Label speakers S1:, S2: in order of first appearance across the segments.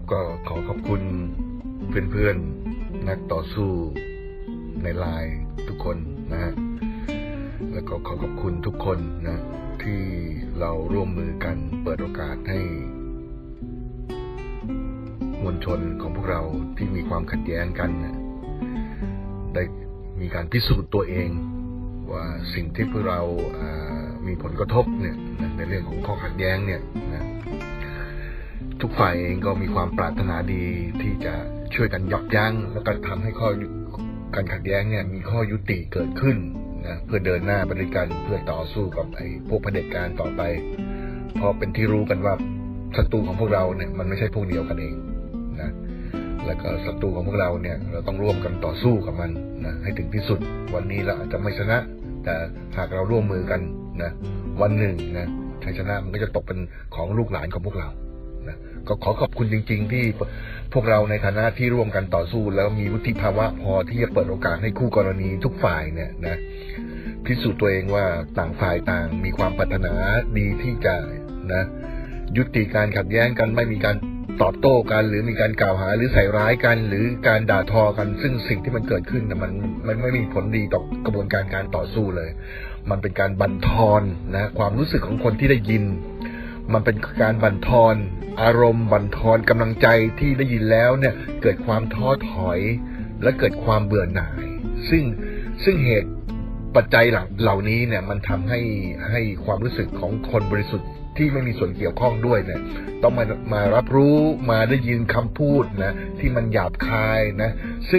S1: ก็ขอขอบคุณเพื่อนๆนักต่อสู้ในไลน์ทุกคนนะฮะแล้วก็ขอขอบคุณทุกคนนะที่เราร่วมมือกันเปิดโอกาสให้มวลชนของพวกเราที่มีความขัดแย้งกันนะได้มีการพิสูจน์ตัวเองว่าสิ่งที่พวกเรามีผลกระทบเนี่ยในเรื่องของข้อขัดแย้งเนี่ยนะทุกฝ่ายเองก็มีความปรารถนาดีที่จะช่วยกันยับยั้งแล้วก็ทำให้การขัดแย้งเนี่ยมีข้อยุติเกิดขึ้นนะเพื่อเดินหน้าไปด้วยกันเพื่อต่อสู้กับไอ้พวกเผด็จการต่อไปเพราะเป็นที่รู้กันว่าศัตรูของพวกเราเนี่ยมันไม่ใช่พวกเดียวกันเองนะแล้วก็ศัตรูของพวกเราเนี่ยเราต้องร่วมกันต่อสู้กับมันนะให้ถึงที่สุดวันนี้เราอาจจะไม่ชนะแต่หากเราร่วมมือกันนะวันหนึ่งนะชัยชนะมันก็จะตกเป็นของลูกหลานของพวกเรานะก็ขอขอบคุณจริงๆที่พวกเราในฐานะที่ร่วมกันต่อสู้แล้วมีวุฒิภาวะพอที่จะเปิดโอกาสให้คู่กรณีทุกฝ่ายเนี่ยนะพิสูจน์ตัวเองว่าต่างฝ่ายต่างมีความปรารถนาดีที่จะนะยุติการขัดแย้งกันไม่มีการตอบโต้กันหรือมีการกล่าวหาหรือใส่ร้ายกันหรือการด่าทอกันซึ่งสิ่งที่มันเกิดขึ้นนะมันไม่มีผลดีต่อกระบวนการต่อสู้เลยมันเป็นการบั่นทอนนะความรู้สึกของคนที่ได้ยินมันเป็นการบั่นทอนอารมณ์บั่นทอนกำลังใจที่ได้ยินแล้วเนี่ยเกิดความท้อถอยและเกิดความเบื่อหน่ายซึ่งเหตุปัจจัยเหล่านี้เนี่ยมันทำให้ความรู้สึกของคนบริสุทธิ์ที่ไม่มีส่วนเกี่ยวข้องด้วยเนี่ยต้องมารับรู้มาได้ยินคำพูดนะที่มันหยาบคายนะซึ่ง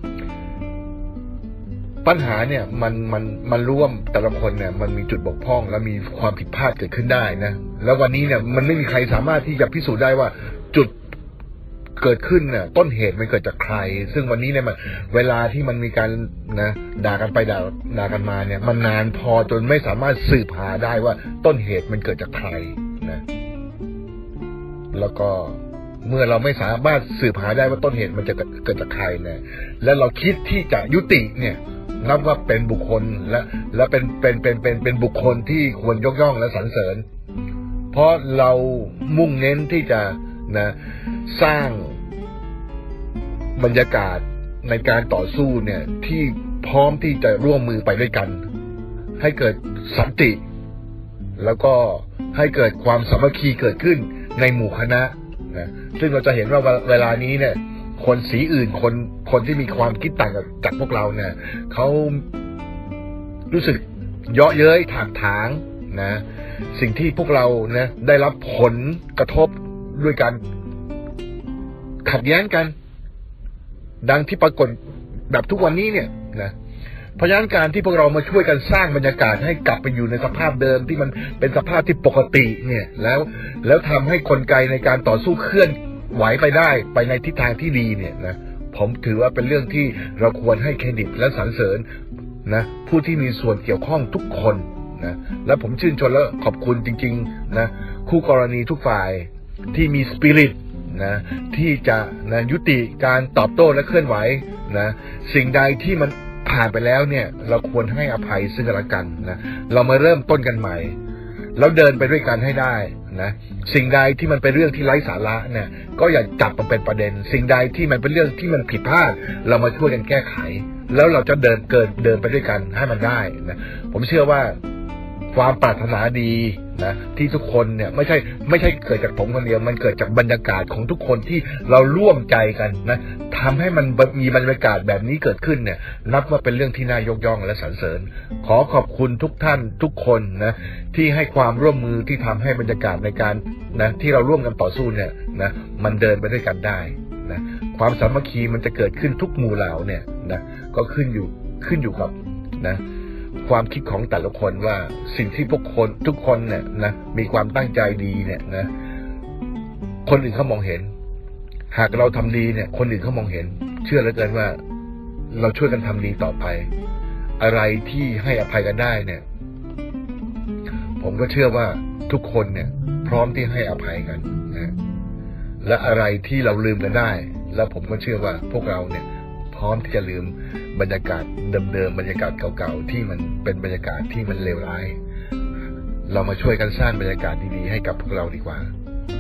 S1: ปัญหาเนี่ยมันร่วมแต่ละคนเนี่ยมันมีจุดบกพร่องและมีความผิดพลาดเกิดขึ้นได้นะแล้ววันนี้เนี่ยมันไม่มีใครสามารถที่จะพิสูจน์ได้ว่าจุดเกิดขึ้นเนี่ยต้นเหตุมันเกิดจากใครซึ่งวันนี้เนี่ยเวลาที่มันมีการนะด่ากันไปด่ากันมาเนี่ยมันนานพอจนไม่สามารถสืบหาได้ว่าต้นเหตุมันเกิดจากใครนะแล้วก็เมื่อเราไม่สามารถสืบหาได้ว่าต้นเหตุมันจะเกิดจากใครเนี่ยแล้วเราคิดที่จะยุติเนี่ยนับว่าเป็นบุคคลและเป็นบุคคลที่ควรยกย่องและสรรเสริญเพราะเรามุ่งเน้นที่จะนะสร้างบรรยากาศในการต่อสู้เนี่ยที่พร้อมที่จะร่วมมือไปด้วยกันให้เกิดสันติแล้วก็ให้เกิดความสามัคคีเกิดขึ้นในหมู่คณะนะซึ่งเราจะเห็นว่าเวลานี้เนี่ยคนสีอื่นคนที่มีความคิดต่างจากพวกเราเนี่ยเขารู้สึกเยาะเย้ยถากถางนะสิ่งที่พวกเรานะได้รับผลกระทบด้วยการขัดแย้งกันดังที่ปรากฏแบบทุกวันนี้เนี่ยนะเพราะฉะนั้นการที่พวกเรามาช่วยกันสร้างบรรยากาศให้กลับไปอยู่ในสภาพเดิมที่มันเป็นสภาพที่ปกติเนี่ยแล้วทำให้กลไกในการต่อสู้เคลื่อนไหวไปได้ไปในทิศทางที่ดีเนี่ยนะผมถือว่าเป็นเรื่องที่เราควรให้เครดิตและสรรเสริญนะผู้ที่มีส่วนเกี่ยวข้องทุกคนนะและผมชื่นชมและขอบคุณจริงๆนะคู่กรณีทุกฝ่ายที่มีสปิริตนะที่จะนะยุติการตอบโต้และเคลื่อนไหวนะสิ่งใดที่มันผ่านไปแล้วเนี่ยเราควรให้อภัยซึ่งกันและกันนะเรามาเริ่มต้นกันใหม่แล้วเดินไปด้วยกันให้ได้นะสิ่งใดที่มันเป็นเรื่องที่ไร้สาระเนี่ยก็อย่าจับมันเป็นประเด็นสิ่งใดที่มันเป็นเรื่องที่มันผิดพลาดเรามาช่วยกันแก้ไขแล้วเราจะเดินไปด้วยกันให้มันได้นะผมเชื่อว่าความปรารถนาดีนะที่ทุกคนเนี่ยไม่ใช่เกิดจากผมคนเดียวมันเกิดจากบรรยากาศของทุกคนที่เราร่วมใจกันนะทำให้มันมีบรรยากาศแบบนี้เกิดขึ้นเนี่ยนับว่าเป็นเรื่องที่น่ายกย่องและสรรเสริญขอขอบคุณทุกท่านทุกคนนะที่ให้ความร่วมมือที่ทำให้บรรยากาศในการนะที่เราร่วมกันต่อสู้เนี่ยนะมันเดินไปด้วยกันได้นะความสามัคคีมันจะเกิดขึ้นทุกหมู่เหล่าเนี่ยนะก็ขึ้นอยู่กับนะความคิดของแต่ละคนว่าสิ่งที่ทุกคนเนี่ยนะมีความตั้งใจดีเนี่ยนะคนอื่นเขามองเห็นหากเราทำดีเนี่ยคนอื่นเขามองเห็นเชื่อเหลือเกินว่าเราช่วยกันทำดีต่อไปอะไรที่ให้อภัยกันได้เนี่ยผมก็เชื่อว่าทุกคนเนี่ยพร้อมที่ให้อภัยกันนะและอะไรที่เราลืมกันได้แล้วผมก็เชื่อว่าพวกเราเนี่ยพร้อมที่จะลืมบรรยากาศเดิมๆบรรยากาศเก่าๆที่มันเป็นบรรยากาศที่มันเลวร้ายเรามาช่วยกันสร้างบรรยากาศดีๆให้กับพวกเราดีกว่า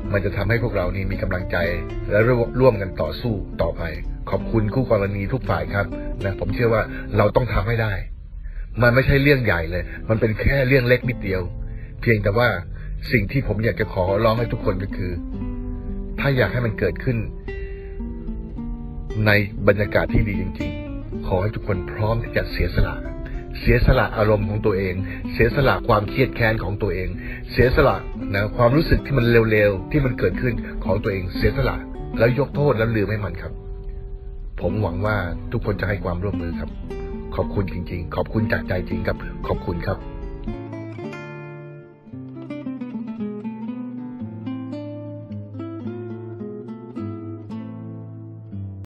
S1: มันจะทำให้พวกเรานี่มีกำลังใจและร่วมกันต่อสู้ต่อไปขอบคุณคู่กรณีทุกฝ่ายครับนะผมเชื่อว่าเราต้องทำให้ได้มันไม่ใช่เรื่องใหญ่เลยมันเป็นแค่เรื่องเล็กนิดเดียวเพียงแต่ว่าสิ่งที่ผมอยากจะขอร้องให้ทุกคนก็คือถ้าอยากให้มันเกิดขึ้นในบรรยากาศที่ดีจริงๆขอให้ทุกคนพร้อมที่จะเสียสละอารมณ์ของตัวเองเสียสละความเครียดแค้นของตัวเองเสียสละนะความรู้สึกที่มันเร็วๆที่มันเกิดขึ้นของตัวเองเสียสละแล้วยกโทษแล้วลืมให้มันครับผมหวังว่าทุกคนจะให้ความร่วมมือครับขอบคุณจริงๆขอบคุณจากใจจริงครับขอบคุณครับ